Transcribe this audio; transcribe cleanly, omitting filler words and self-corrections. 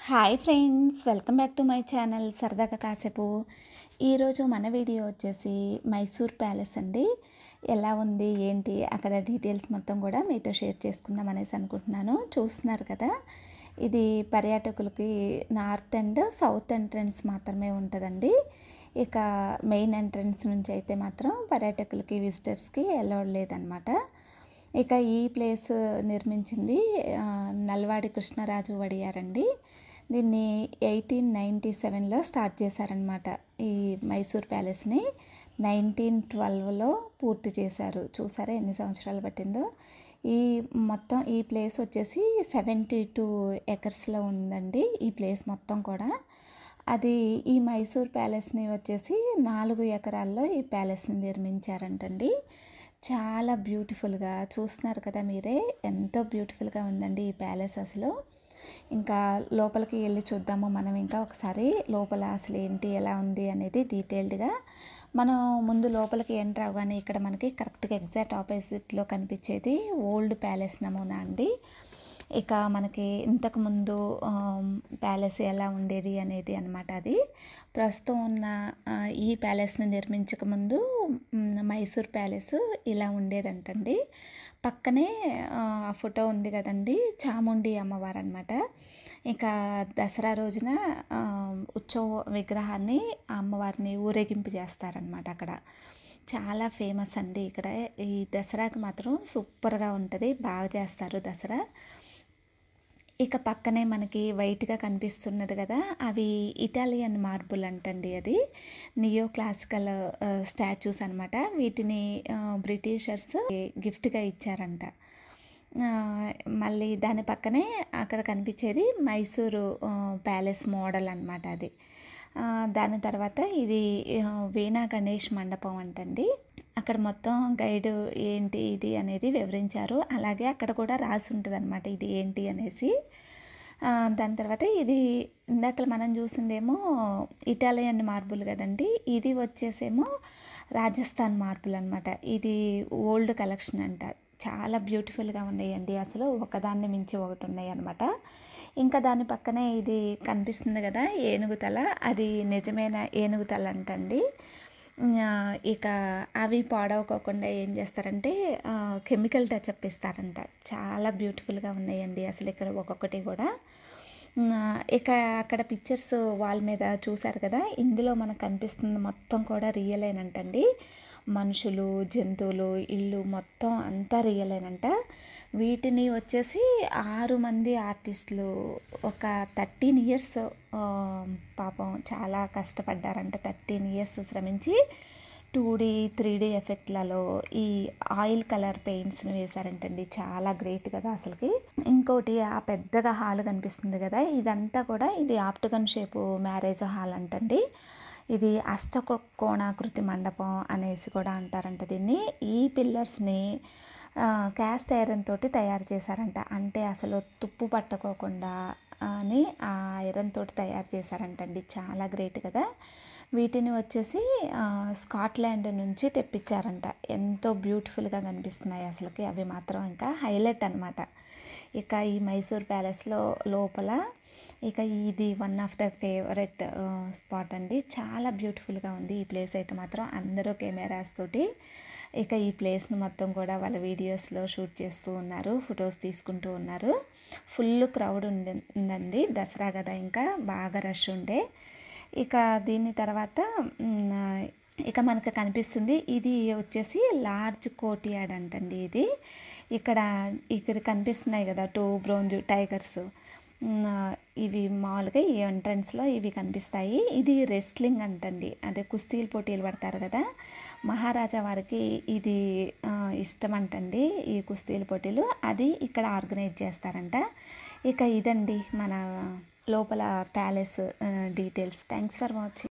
Hi friends, welcome back to my channel సరదాగా కాసేపు. ఈరోజు మన వీడియో వచ్చేసి మైసూర్ ప్యాలెస్ అండి. ఎలా ఉంది ఏంటి అక్కడ డీటెయిల్స్ మొత్తం కూడా మీతో షేర్ చేసుకుందాం అనేసి అనుకుంటున్నాను. చూస్తున్నారు కదా, ఇది పర్యాటకులకి నార్త్ అండ్ సౌత్ ఎంట్రన్స్ మాత్రమే ఉంటుందండి. ఇక మెయిన్ ఎంట్రన్స్ నుంచి అయితే మాత్రం పర్యాటకులకి విజిటర్స్కి అలౌడ్ లేదనమాట. ఇక ఈ ప్లేస్ నిర్మించింది నల్వాడి కృష్ణరాజు వడియారండి. దీన్ని 1897లో స్టార్ట్ చేశారనమాట. ఈ మైసూర్ ప్యాలెస్ని 1912లో పూర్తి చేశారు. చూసారా ఎన్ని సంవత్సరాలు పట్టిందో. ఈ మొత్తం ఈ ప్లేస్ వచ్చేసి 72 ఎకర్స్లో ఉందండి. ఈ ప్లేస్ మొత్తం కూడా అది ఈ మైసూర్ ప్యాలెస్ని వచ్చేసి 4 ఎకరాల్లో ఈ ప్యాలెస్ని నిర్మించారంటండి. చాలా బ్యూటిఫుల్గా చూస్తున్నారు కదా మీరే, ఎంతో బ్యూటిఫుల్గా ఉందండి ఈ ప్యాలెస్ అసలు. ఇంకా లోపలికి వెళ్ళి చూద్దాము మనం ఇంకా ఒకసారి. లోపల అసలు ఏంటి ఎలా ఉంది అనేది డీటెయిల్డ్గా మనం ముందు లోపలికి ఎంటర్ అవ్వగానే ఇక్కడ మనకి కరెక్ట్గా ఎగ్జాక్ట్ ఆపోజిట్లో కనిపించేది ఓల్డ్ ప్యాలెస్ నమూనా అండి. ఇక మనకి ఇంతకుముందు ప్యాలెస్ ఎలా ఉండేది అనేది అనమాట. అది ప్రస్తుతం ఉన్న ఈ ప్యాలెస్ని నిర్మించకముందు మైసూర్ ప్యాలెస్ ఇలా ఉండేదంటండి. పక్కనే ఆ ఫోటో ఉంది కదండి, చాముండి అమ్మవారు అనమాట. ఇక దసరా రోజున ఉత్సవ విగ్రహాన్ని ఆ అమ్మవారిని ఊరేగింపు చేస్తారనమాట. అక్కడ చాలా ఫేమస్ అండి. ఇక్కడ ఈ దసరాకి మాత్రం సూపర్గా ఉంటుంది, బాగా చేస్తారు దసరా. ఇక పక్కనే మనకి వైట్గా కనిపిస్తున్నది కదా, అవి ఇటాలియన్ మార్బుల్ అంటండి. అది నియో క్లాసికల్ స్టాచ్యూస్ అనమాట. వీటిని బ్రిటిషర్స్ గిఫ్ట్గా ఇచ్చారంట. మళ్ళీ దాని పక్కనే అక్కడ కనిపించేది మైసూరు ప్యాలెస్ మోడల్ అనమాట అది. దాని తర్వాత ఇది వీణా గణేష్ మండపం అంటండి. అక్కడ మొత్తం గైడ్ ఏంటి ఇది అనేది వివరించారు. అలాగే అక్కడ కూడా రాసి ఉంటుంది అనమాట ఇది ఏంటి అనేసి. దాని తర్వాత ఇది ఇందాక మనం చూసిందేమో ఇటాలియన్ మార్బుల్ కదండి, ఇది వచ్చేసేమో రాజస్థాన్ మార్బుల్ అనమాట. ఇది ఓల్డ్ కలెక్షన్ అంట. చాలా బ్యూటిఫుల్గా ఉన్నాయండి అసలు, ఒకదాన్ని మించి ఒకటి ఉన్నాయి అనమాట. ఇంకా దాని పక్కనే ఇది కనిపిస్తుంది కదా ఏనుగుతల, అది నిజమైన ఏనుగుతల అంటండి. ఇక అవి పాడవకోకుండా ఏం చేస్తారంటే కెమికల్ టచ్అప్ ఇస్తారంట. చాలా బ్యూటిఫుల్గా ఉన్నాయండి అసలు ఇక్కడ ఒక్కొక్కటి కూడా. ఇక అక్కడ పిక్చర్స్ వాల్ మీద చూసారు కదా, ఇందులో మనకు కనిపిస్తుంది మొత్తం కూడా రియలేనంటండి. మనుషులు, జంతువులు, ఇల్లు మొత్తం అంతా రియలేనంట. వీటిని వచ్చేసి 6 మంది ఆర్టిస్టులు ఒక 13 ఇయర్స్ పాపం చాలా కష్టపడ్డారంట. 13 ఇయర్స్ శ్రమించి 2D 3D ఎఫెక్ట్లలో ఈ ఆయిల్ కలర్ పెయింట్స్ని వేశారంటండి. చాలా గ్రేట్ కదా అసలుకి. ఇంకోటి ఆ పెద్దగా హాల్ కనిపిస్తుంది కదా, ఇదంతా కూడా ఇది ఆప్టగన్ షేపు మ్యారేజ్ హాల్ అంటండి. ఇది అష్టకోణాకృతి మండపం అనేసి కూడా అంటారంట దీన్ని. ఈ పిల్లర్స్ని క్యాస్ట్ ఐరన్ తోటి తయారు చేశారంట. అంటే అసలు తుప్పు పట్టుకోకుండా అని ఆ ఐరన్ తోటి తయారు చేశారంటండి. చాలా గ్రేట్ కదా. వీటిని వచ్చేసి స్కాట్లాండ్ నుంచి తెప్పించారంట. ఎంతో బ్యూటిఫుల్గా కనిపిస్తున్నాయి అసలుకి అవి మాత్రం ఇంకా హైలైట్ అనమాట. ఇక ఈ మైసూర్ ప్యాలెస్లో లోపల ఇక ఇది one of the favourite spot అండి. చాలా బ్యూటిఫుల్గా ఉంది ఈ ప్లేస్ అయితే మాత్రం. అందరూ కెమెరాస్ తోటి ఇక ఈ ప్లేస్ను మొత్తం కూడా వాళ్ళ వీడియోస్లో షూట్ చేస్తూ ఉన్నారు, ఫొటోస్ తీసుకుంటూ ఉన్నారు. ఫుల్ క్రౌడ్ ఉందండి, దసరా కదా ఇంకా బాగా రష్ ఉండే. ఇక దీని తర్వాత ఇక మనకు కనిపిస్తుంది ఇది వచ్చేసి లార్జ్ కోర్ట్యార్డ్ అంటండి. ఇది ఇక్కడ కనిపిస్తున్నాయి కదా 2 బ్రోంజ్ టైగర్స్, ఇవి మామూలుగా ఈ ఎంట్రన్స్లో ఇవి కనిపిస్తాయి. ఇది రెస్లింగ్ అంటండి, అదే కుస్తీలు పోటీలు పడతారు కదా, మహారాజా వారికి ఇది ఇష్టం అంటండి ఈ కుస్తీల పోటీలు. అది ఇక్కడ ఆర్గనైజ్ చేస్తారంట. ఇక ఇదండి మన లోపల palace details. Thanks for watching.